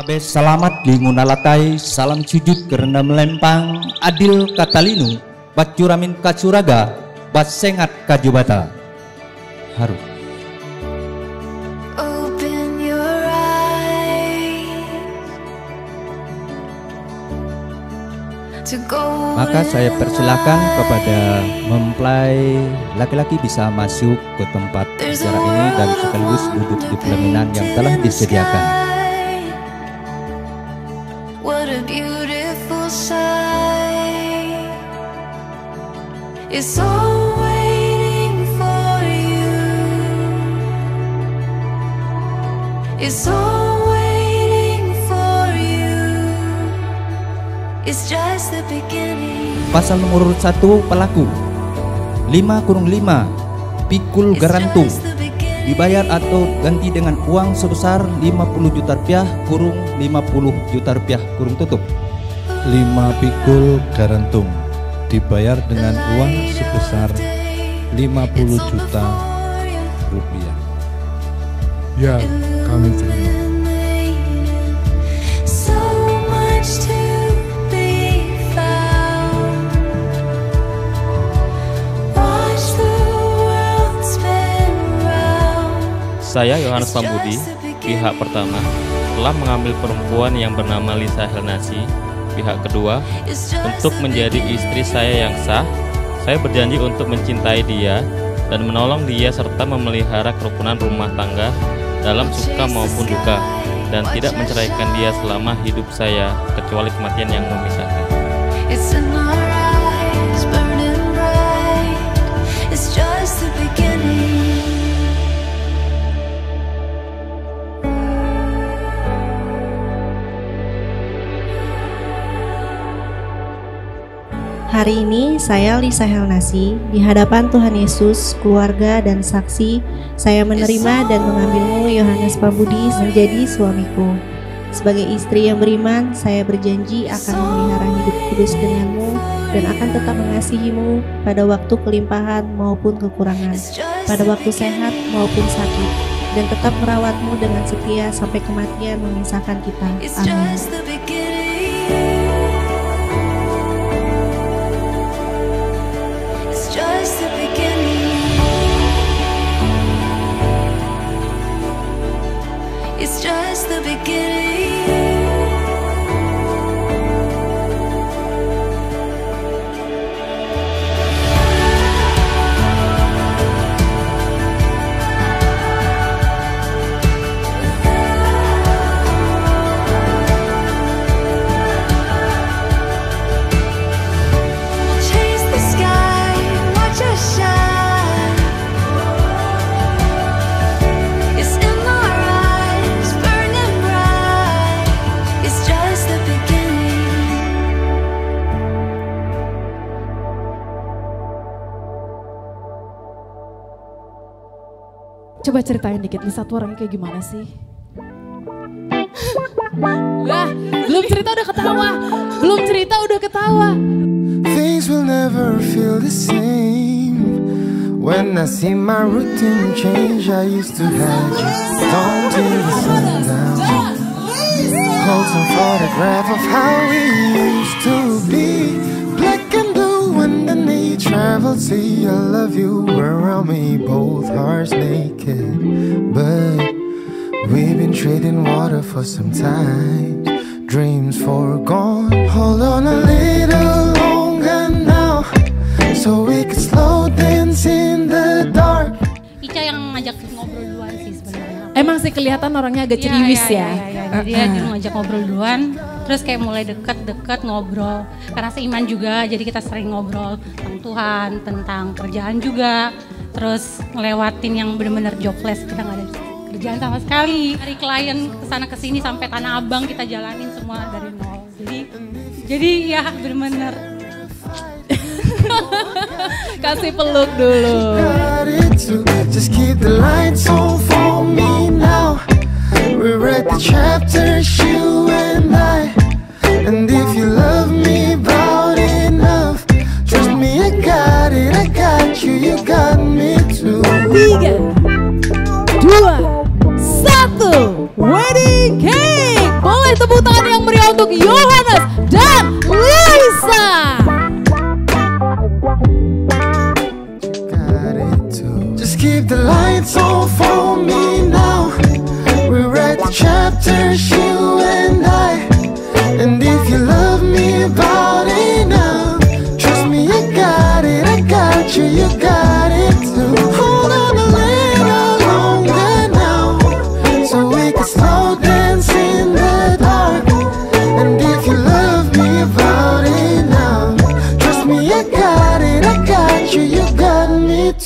Abe selamat lingunalatai, salam sujud karena melempang, adil katalinu, bacuramin kacuraga, basengat kajubata. Haru. Maka saya persilakan kepada mempelai laki-laki bisa masuk ke tempat acara ini dan sekaligus duduk di pelaminan yang telah disediakan. What a beautiful sight. It's all waiting for you. It's all waiting for you. It's just the beginning. Pasal nomor 1 pelaku 5-5 pikul garantung dibayar atau ganti dengan uang sebesar 50 juta rupiah kurung 50 juta rupiah kurung tutup. 5 pikul garantung dibayar dengan uang sebesar 50 juta rupiah. Ya, kami terima. Saya Yohanes Pambudi, pihak pertama, telah mengambil perempuan yang bernama Lisa Helnasi, pihak kedua, untuk menjadi istri saya yang sah. Saya berjanji untuk mencintai dia dan menolong dia serta memelihara kerukunan rumah tangga dalam suka maupun duka, dan tidak menceraikan dia selama hidup saya kecuali kematian yang memisahkan. Hari ini saya Lisa Helnasi, di hadapan Tuhan Yesus, keluarga dan saksi, saya menerima dan mengambilmu Yohanes Pambudi menjadi suamiku. Sebagai istri yang beriman, saya berjanji akan memelihara hidup kudus denganmu dan akan tetap mengasihimu pada waktu kelimpahan maupun kekurangan, pada waktu sehat maupun sakit, dan tetap merawatmu dengan setia sampai kematian memisahkan kita. Amin. It's just the beginning. Chase the sky, watch us shine. It's in our eyes, burning bright. It's just the beginning. Coba ceritain dikit, Lisa tuh orangnya kayak gimana sih? Lah, belum cerita udah ketawa. Belum cerita udah ketawa. Things will never feel the same. When I see my routine change, I used to have you down till the sundown. Hold some photograph of how we used to be. Black and blue underneath travel. See, I love you around me, both hearts naked. But we've been trading water for some time. Dreams foregone. Hold on a little longer now, so we can slow dance in the dark. Ica yang ngajak ngobrol duluan sih sebenarnya. Emang sih kelihatan orangnya agak ceriwis ya. Jadi dia ngajak ngobrol duluan, terus kayak mulai deket ngobrol. Karena seiman juga, jadi kita sering ngobrol tentang Tuhan, tentang kerjaan juga. Terus ngelewatin yang benar-benar jobless, kita nggak ada kerjaan sama sekali. Dari klien kesana kesini sampai Tanah Abang kita jalanin semua dari nol. Jadi ya benar-benar. Kasih peluk dulu. Just keep the lights on for me now. We're at the chapter, you and I. And if you love me about enough, trust me, I got it, I got you, you got me too. 3, 2, 1, wedding cake. Boleh tepuk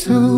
too.